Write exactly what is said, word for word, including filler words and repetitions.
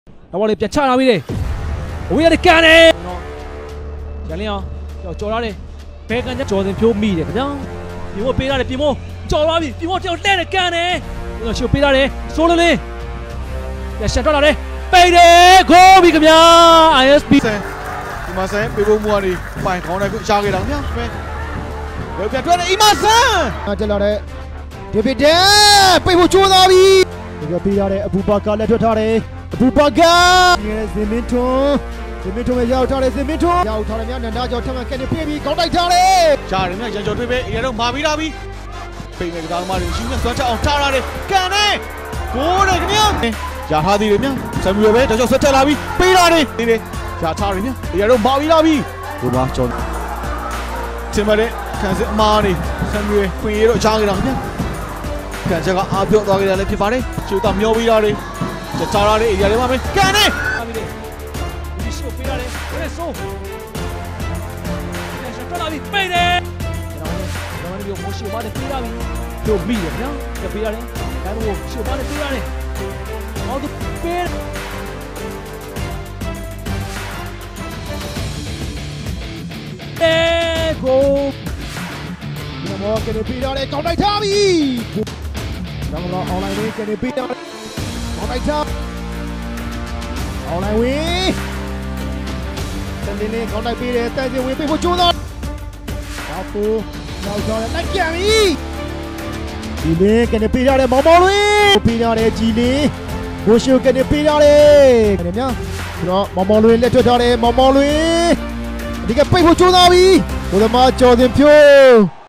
အဘောလေးပြန်ချလာပြီလေဝေးရတဲ့ကန်တယ်ရန်လင်းအောင်ကြော်လာတယ်ဘဲကန်ကြော်စင်ဖြိုးမိတယ်ခင်ဗျာပြင်မို့ပေးရတယ်ပြင်မို့ကြော်လာပြီပြင်မို့ကြော်တဲ့ကန်တယ်ကျွန်တော်ရှုပ်ပေးရတယ်စိုးလင်းလင်းပြန်ရှက်ထွက်လာတယ်ပိတ်တယ်ခိုးပြီခင်ဗျာ I S P ဒီမှာဆန်ပေးဖို့မူကနေပိုင်ခေါင်းတိုင်းကိုရှားခဲ့တာခင်ဗျာပဲပြန်ထွက်တယ်အီမာဆန်တက်လာတဲ့ဒေဗစ်ဒန်ပိတ်ဖို့ကြိုးစားပြီဒီကပေးရတဲ့အဘူဘာကာလက်ထွက်ထားတယ်အဘူဘာကာငယ်ဇင်မင်းထွန်းဇင်မင်းထွန်းရောက်ထားတယ်ဇင်မင်းထွန်းရောက်ထားတယ်များနန္ဒာကျော်ထပ်မံကနေပြေးပြီးကောင်းတိုက်ထားတယ်ရှားတယ်များရန်ကျော်တွေးပဲအရင်တော့မာပြီးလာပြီပိတ်မဲ့ကစားသမားတွေရှိနေစွမ်းချက်အောင်ထားရတယ်ကန်တယ်ကိုးတယ်ခင်ဗျာရာထားသေးတယ်များဆမ်မီယယ်ပဲတော့ဆွတ်ချက်လာပြီပေးလာတယ်ဒီလေရာထားတယ်များအရင်တော့မာပြီးလာပြီကိုပါကျော်တင်မတဲ့ခံစစ်အမားနေဆမ်မီယယ်ခွင်ရတော့ချားခဲ့တာခင်ဗျာခံချက်ကအားပြော့သွားခဲ့တယ်လည်းဖြစ်ပါတယ်ကျိုးတာမျောပြီးလာတယ်ချားရတယ်အရင်လည်းမပဲကန်တယ်ဒီရှိုးပေးရတယ်ရဲဆိုးပြန်ရှက်ထွက်လာပြီပိတ်တယ်ကျွန်တော်တို့မိုးရှိုးပါတယ်ပေးရပြီတို့မိတယ်နော်ကြပေးရတယ်ဒါတော့ရှိုးပါတယ်ပေးရတယ်ဟောသူပေးအဲကိုဒီမောကနေပေးရတယ်ကောင်းတိုက်ထားပြီတော့တော့ online လေးကနေပေးရတယ်ကောင်းတိုက်ထား online ဝင်တန်တင်းလေးကောင်းတိုက်ပေးတယ်တန်စင်ဝင်ပေးဖို့ကြိုးစားတော့ပူနောက်တော့လိုက်ပြန်ပြီဒီလေးကနေပေးရတယ်မောင်မောင်လေးပေးရတယ်ကြည်လေးဘိုးရှိုကနေပေးရတယ်ခင်ဗျာကျွန်တော်မောင်မောင်လေးလက်ထွက်ထားတယ်မောင်မောင်လေးဒီကပိတ်ဖို့ကြိုးစားပြီဘုရားမကျော်စင်ဖြိုး